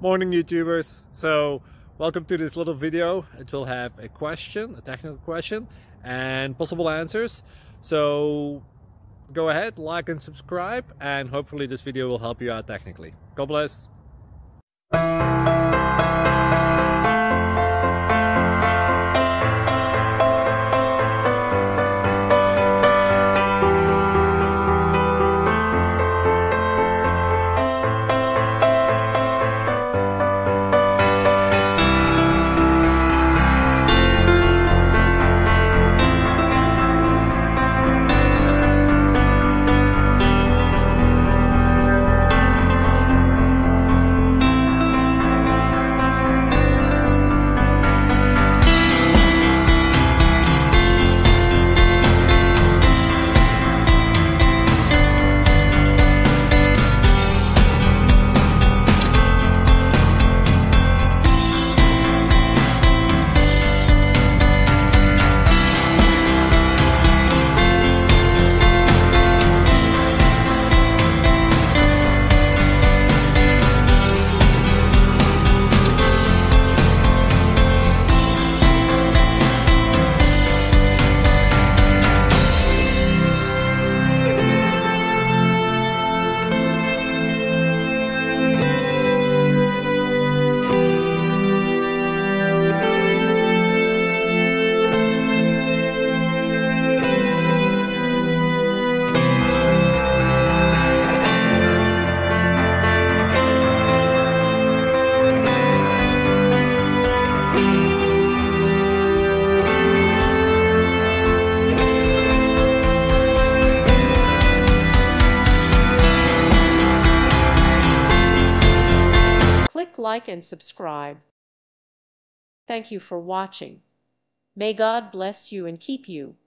Morning YouTubers. So welcome to this little video. It will have a question, a technical question, and possible answers. So go ahead, like and subscribe, and hopefully this video will help you out technically. God bless. Click like and subscribe. Thank you for watching. May God bless you and keep you.